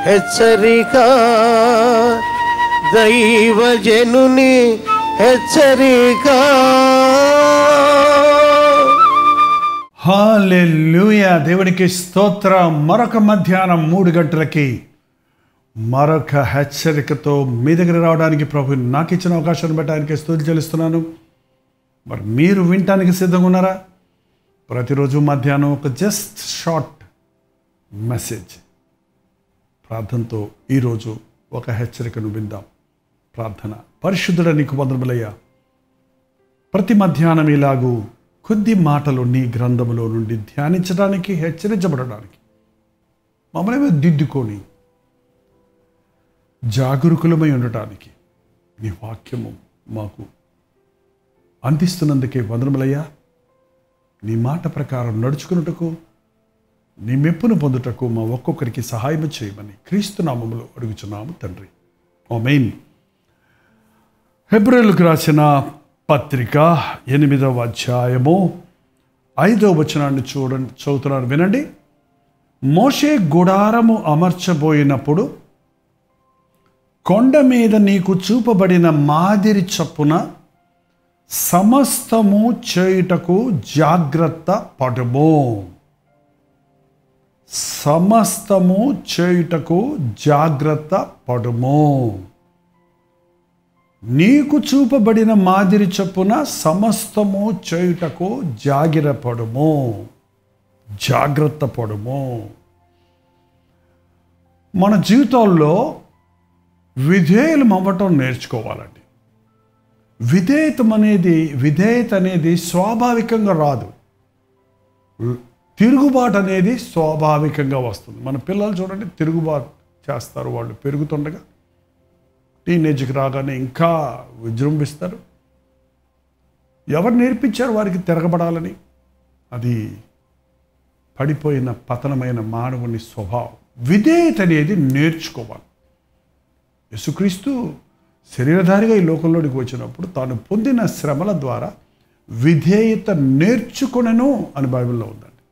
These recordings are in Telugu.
హెచ్చరిక, దైవజనుని హెచ్చరిక. హల్లెలూయా. దేవునికి స్తోత్రం. మరొక మధ్యాహ్నం 3 గంటలకి మరొక హెచ్చరికతో మీ దగ్గర రావడానికి ప్రభు నాకు ఇచ్చిన అవకాశాన్ని బట్టి ఆయనకి స్తుతి చెల్లిస్తున్నాను. మరి మీరు వినటానికి సిద్ధంగా ఉన్నారా? ప్రతిరోజు మధ్యాహ్నం ఒక జస్ట్ షార్ట్ మెసేజ్ ప్రార్థనతో ఈరోజు ఒక హెచ్చరికను విందాం. ప్రార్థన. పరిశుద్ధుడ నీకు వందనములయ్యా. ప్రతి మధ్యాహ్నం ఇలాగూ కొద్ది మాటలు నీ గ్రంథములో నుండి ధ్యానించడానికి, హెచ్చరించబడడానికి మమ్మల్ని దిద్దుకొని జాగరూకులమై ఉండటానికి నీ వాక్యము మాకు అందిస్తున్నందుకే వందనములయ్యా. నీ మాట ప్రకారం నడుచుకున్నటకు, నీ మెప్పును పొందుటకు మా ఒక్కొక్కరికి సహాయం చేయమని క్రీస్తు నామములో అడుగుచున్నాము తండ్రి. ఆమేన్. హెబ్రీయులకు రాసిన పత్రిక 8వ అధ్యాయము 5వ వచనాన్ని చదువుతున్నాను, వినండి. మోషే గుడారము అమర్చబోయినప్పుడు కొండ మీద నీకు చూపబడిన మాదిరి చొప్పున సమస్తము చేయుటకు జాగ్రత్త పడుము. సమస్తము చేయుటకు జాగ్రత్త పడుము. నీకు చూపబడిన మాదిరి చొప్పున సమస్తము చేయుటకు జాగ్రత్తపడుము. జాగ్రత్త పడుము. మన జీవితాల్లో విధేయులు అవ్వటం నేర్చుకోవాలండి. విధేయత అనేది స్వాభావికంగా రాదు. తిరుగుబాటు అనేది స్వాభావికంగా వస్తుంది. మన పిల్లలు చూడండి, తిరుగుబాటు చేస్తారు. వాళ్ళు పెరుగుతుండగా టీనేజ్కి రాగానే ఇంకా విజృంభిస్తారు. ఎవరు నేర్పించారు వారికి తిరగబడాలని? అది పడిపోయిన పతనమైన మానవుని స్వభావం. విధేయత అనేది నేర్చుకోవాలి. యేసుక్రీస్తు శరీరధారిగా ఈ లోకంలోనికి వచ్చినప్పుడు తాను పొందిన శ్రమల ద్వారా విధేయత నేర్చుకొనెను అని బైబిల్లో ఉందండి.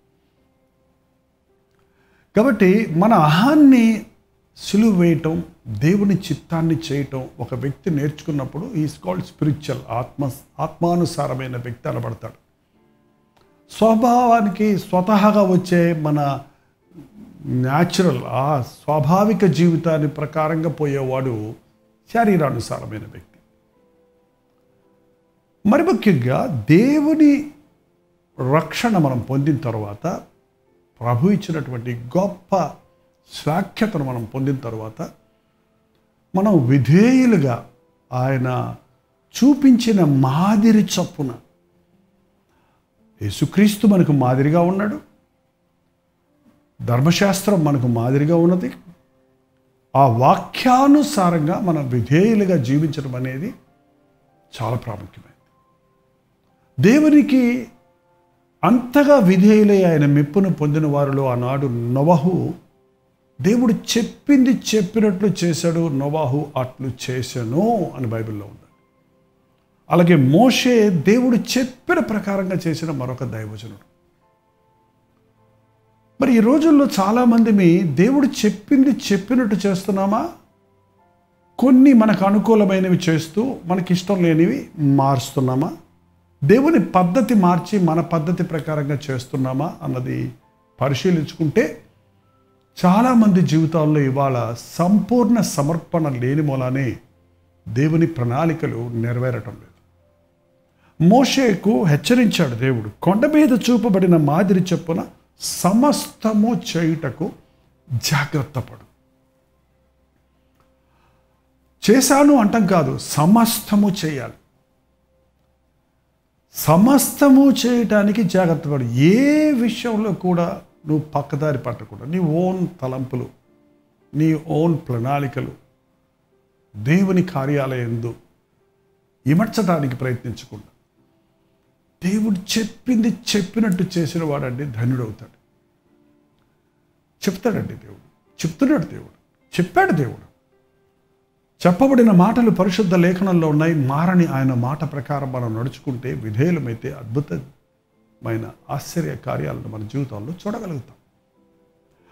కాబట్టి మన అహాన్ని సిలువ వేయటం, దేవుని చిత్తాన్ని చేయటం ఒక వ్యక్తి నేర్చుకున్నప్పుడు ఈజ్ కాల్డ్ స్పిరిచువల్, ఆత్మానుసారమైన వ్యక్తి అనబడతాడు. స్వభావానికి స్వతహాగా వచ్చే మన న్యాచురల్ ఆ స్వాభావిక జీవితాన్ని ప్రకారంగా పోయేవాడు శరీరానుసారమైన వ్యక్తి. మరి ముఖ్యంగా దేవుని రక్షణ మనం పొందిన తర్వాత, ప్రభు ఇచ్చినటువంటి గొప్ప స్వాఖ్యతను మనం పొందిన తర్వాత మనం విధేయులుగా ఆయన చూపించిన మాదిరి చొప్పున, యేసుక్రీస్తు మనకు మాదిరిగా ఉన్నాడు, ధర్మశాస్త్రం మనకు మాదిరిగా ఉన్నది. ఆ వాక్యానుసారంగా మనం విధేయులుగా జీవించడం అనేది చాలా ప్రాముఖ్యమైనది. దేవునికి అంతగా విధేయులై ఆయన మెప్పును పొందిన వారిలో ఆనాడు నోవహు దేవుడు చెప్పింది చెప్పినట్లు చేశాడు. నోవహు అట్లు చేశాను అని బైబిల్లో ఉంది. అలాగే మోషే దేవుడు చెప్పిన ప్రకారంగా చేసిన మరొక దైవజనుడు. మరి ఈ రోజుల్లో చాలామంది దేవుడు చెప్పింది చెప్పినట్టు చేస్తున్నామా? కొన్ని మనకు అనుకూలమైనవి చేస్తూ మనకి ఇష్టం లేనివి మారుస్తున్నామా? దేవుని పద్ధతి మార్చి మన పద్ధతి ప్రకారంగా చేస్తున్నామా అన్నది పరిశీలించుకుంటే చాలామంది జీవితాల్లో ఇవాళ సంపూర్ణ సమర్పణ లేని మూలానే దేవుని ప్రణాళికలు నెరవేరటం లేదు. మోషేకు హెచ్చరించాడు దేవుడు, కొండ మీద చూపబడిన మాదిరి చొప్పున సమస్తము చేయుటకు జాగ్రత్త పడు. చేశాను అంటాం కాదు, సమస్తము చేయాలి. సమస్తము చేయటానికి జాగ్రత్త పడు. ఏ విషయంలో కూడా నువ్వు పక్కదారి పట్టకుండా నీ ఓన్ తలంపులు, నీ ఓన్ ప్రణాళికలు దేవుని కార్యాలయందు ఇమర్చడానికి ప్రయత్నించకుండా దేవుడు చెప్పింది చెప్పినట్టు చేసిన వాడండి ధన్యుడవుతాడు. చెప్తాడండి దేవుడు, చెప్తున్నాడు దేవుడు, చెప్పాడు దేవుడు. చెప్పబడిన మాటలు పరిశుద్ధ లేఖనంలో ఉన్నాయి. మారని ఆయన మాట ప్రకారం మనం నడుచుకుంటే, విధేయులమైతే అద్భుతమైన ఆశ్చర్య కార్యాలను మన జీవితంలో చూడగలుగుతాం.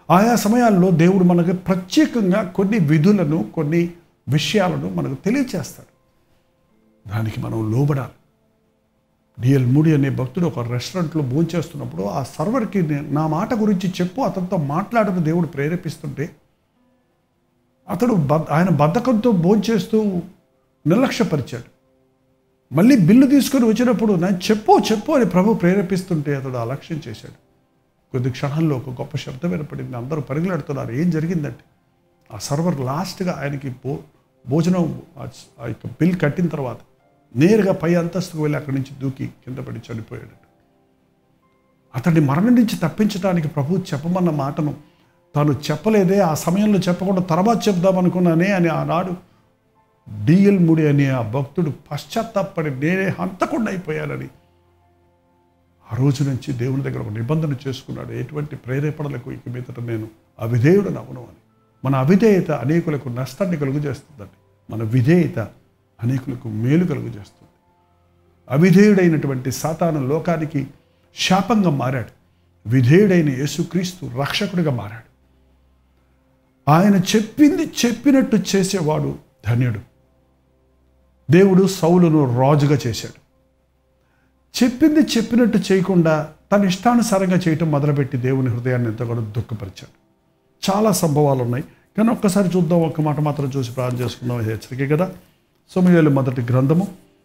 ఆయా సమయాల్లో దేవుడు మనకు ప్రత్యేకంగా కొన్ని విధులను, కొన్ని విషయాలను మనకు తెలియచేస్తాడు. దానికి మనం లోబడాలి. డిఎల్ మూడి అనే భక్తుడు ఒక రెస్టారెంట్లో భోంచేస్తున్నప్పుడు ఆ సర్వర్కి నా మాట గురించి చెప్పు, అతనితో మాట్లాడని దేవుడు ప్రేరేపిస్తుంటే అతడు ఆయన బద్ధకంతో భోంచేస్తూ నిర్లక్ష్యపరిచాడు. మళ్ళీ బిల్లు తీసుకొని వచ్చినప్పుడు నేను చెప్పు అని ప్రభు ప్రేరేపిస్తుంటే అతడు అలక్ష్యం చేశాడు. కొద్ది క్షణాల్లో ఒక గొప్ప శబ్దం వినపడింది. అందరూ పరిగెడుతున్నారు. ఏం జరిగిందంటే ఆ సర్వర్ లాస్ట్గా ఆయనకి భోజనం ఆ యొక్క బిల్ కట్టిన తర్వాత నేరుగా పై అంతస్తుకు వెళ్ళి అక్కడి నుంచి దూకి కింద పడి చనిపోయాడు. అతన్ని మరణం నుంచి తప్పించడానికి ప్రభు చెప్పమన్న మాటను తాను చెప్పలేదే, ఆ సమయంలో చెప్పకుండా తర్వాత చెప్దామనుకున్నానే అని ఆనాడు డిఎల్ మూడి అనే ఆ భక్తుడు పశ్చాత్తాపడి నేనే హంతకుండా అయిపోయానని ఆ రోజు నుంచి దేవుని దగ్గర ఒక నిబంధన చేసుకున్నాడు. ఎటువంటి ప్రేరేపణలకు ఇక మీదట నేను అవిధేయుడను అవును అని. మన అవిధేయత అనేకులకు నష్టాన్ని కలుగు చేస్తుందండి. మన విధేయత అనేకులకు మేలు కలుగు చేస్తుంది. అవిధేయుడైనటువంటి సాతాను లోకానికి శాపంగా మారాడు. విధేయుడైన యేసుక్రీస్తు రక్షకుడిగా మారాడు. ఆయన చెప్పింది చెప్పినట్టు చేసేవాడు ధన్యుడు. దేవుడు సౌలును రాజుగా చేశాడు. చెప్పింది చెప్పినట్టు చేయకుండా తన ఇష్టానుసారంగా చేయటం మొదలుపెట్టి దేవుని హృదయాన్ని ఎంతగానో దుఃఖపరిచాడు. చాలా సంభవాలు ఉన్నాయి, కానీ ఒక్కసారి చూద్దాం. ఒక్క మాట మాత్రం చూసి ప్రార్థన చేసుకుందాం. హెచ్చరికే కదా. సమూయేలు మొదటి గ్రంథము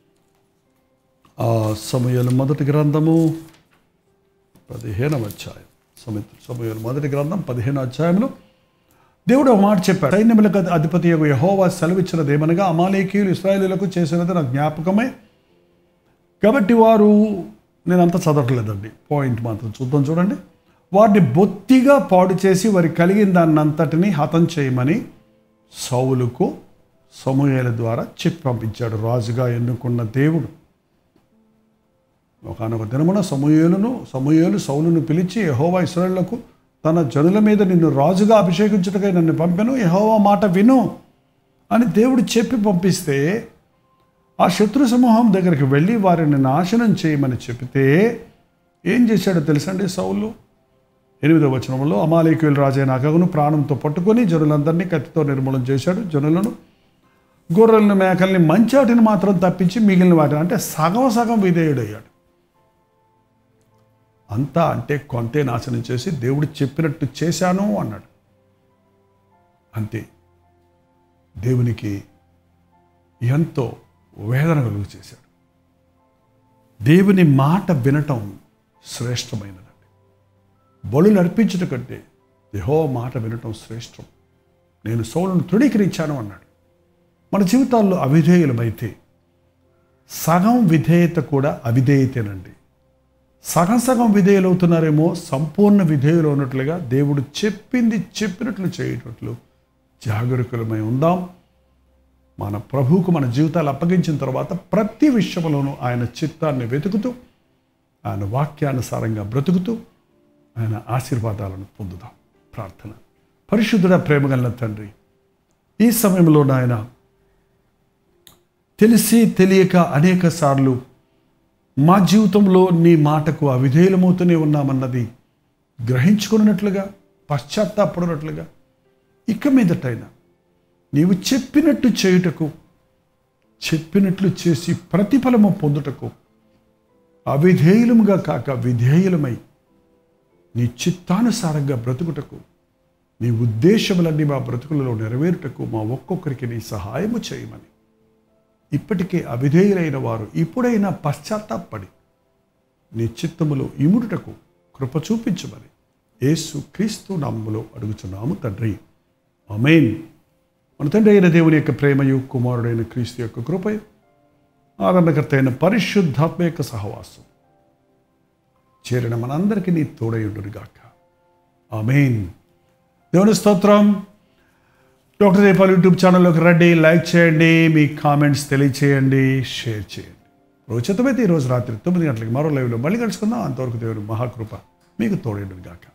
15వ అధ్యాయం. సమూయేలు మొదటి గ్రంథం 15వ అధ్యాయంలో దేవుడు ఒక మాట చెప్పాడు. సైన్యములకు అధిపతి యెహోవా సెలవిచ్చినదేమనగా అమాలేకీయులు ఇశ్రాయేలీయులకు చేసినది నా జ్ఞాపకమే. కాబట్టి వారు, నేనంతా చదవట్లేదండి, పాయింట్ మాత్రం చూద్దాం. చూడండి. వారిని బొత్తిగా పాడు చేసి వారి కలిగిన దాన్నంతటిని హతం చేయమని సౌలుకు సమూయేలు ద్వారా చెప్పి పంపించాడు. రాజుగా ఎన్నుకున్న దేవుడు ఒకనొక దినమున సమూయేలు సౌలును పిలిచి, యెహోవా ఇశ్రాయేలులకు తన జనుల మీద నిన్ను రాజుగా అభిషేకించుటకై నన్ను పంపెను, యెహోవా మాట విను అని దేవుడు చెప్పి పంపిస్తే ఆ శత్రు సమూహం దగ్గరికి వెళ్ళి వారిని నాశనం చేయమని చెబితే ఏం చేశాడో తెలుసండి సౌలు? 8వ వచనంలో అమాలేకీయుల రాజైన అగగును ప్రాణంతో పట్టుకొని జనులందరినీ కత్తితో నిర్మూలన చేశాడు. జనులను, గొర్రెలను, మేకల్ని, మంచాటిని మాత్రం తప్పించి మిగిలిన వాటిని, అంటే సగం విధేయుడయ్యాడు. అంతా అంటే కొంతే నాశనం చేసి దేవుడు చెప్పినట్టు చేశాను అన్నాడు. అంతే. దేవునికి ఎంతో వేదన కలుగు చేశాడు. దేవుని మాట వినటం శ్రేష్టమైనదండి. బలులు అర్పించడం కంటే యెహోవా మాట వినటం శ్రేష్టం. నేను సౌలును తృణీకరించాను అన్నాడు. మన జీవితాల్లో అవిధేయులమైతే సగం విధేయత కూడా అవిధేయతేనండి. సగం విధేయులవుతున్నారేమో, సంపూర్ణ విధేయులు ఉన్నట్లుగా దేవుడు చెప్పింది చెప్పినట్లు చేయటట్లు జాగరూకులమై ఉందాం. మన ప్రభువుకు మన జీవితాలు అప్పగించిన తర్వాత ప్రతి విషయంలోనూ ఆయన చిత్తాన్ని వెతుకుతూ, ఆయన వాక్యానుసారంగా బ్రతుకుతూ ఆయన ఆశీర్వాదాలను పొందుదాం. ప్రార్థన. పరిశుద్ధుడ, ప్రేమగల తండ్రి, ఈ సమయంలో నాయన తెలిసి తెలియక అనేక సార్లు మా జీవితంలో నీ మాటకు అవిధేయులమవుతూనే ఉన్నామన్నది గ్రహించుకున్నట్లుగా, పశ్చాత్తాపడినట్లుగా, ఇక మీదటైనా నీవు చెప్పినట్టు చేయుటకు, చెప్పినట్లు చేసి ప్రతిఫలము పొందుటకు, అవిధేయులముగా కాక విధేయులమై నీ చిత్తానుసారంగా బ్రతుకుటకు, నీ ఉద్దేశములన్నీ మా బ్రతుకులలో నెరవేరుటకు మా ఒక్కొక్కరికి నీ సహాయము చేయమని, ఇప్పటికే అవిధేయులైన వారు ఇప్పుడైనా పశ్చాత్తాపడి నీ చిత్తములో ఇముడుటకు కృప చూపించమని యేసు క్రీస్తు నామములో అడుగుచున్నాము తండ్రి. ఆమేన్. మన తండ్రి అయిన దేవుని యొక్క ప్రేమయు, కుమారుడైన క్రీస్తు యొక్క కృపయు, ఆదరణకర్త అయిన పరిశుద్ధాత్మ యొక్క సహవాసం చేరిన మనందరికీ నీ తోడయుండునుగాక. ఆమేన్. దేవుని స్తోత్రం. డాక్టర్ దీపాల్ యూట్యూబ్ ఛానల్లోకి రండి, లైక్ చేయండి, మీ కామెంట్స్ తెలియచేయండి, షేర్ చేయండి. ఉచితమైతే ఈరోజు రాత్రి 9 గంటలకి మరో లైవ్లో మళ్ళీ కలుసుకుందాం. అంతవరకు దేవుని మహాకృప మీకు తోడయుండునుగాక.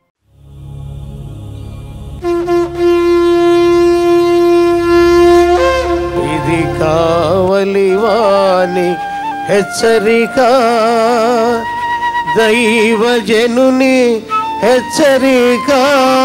ఇది కావలివాని హెచ్చరిక, దైవజనుని హెచ్చరిక.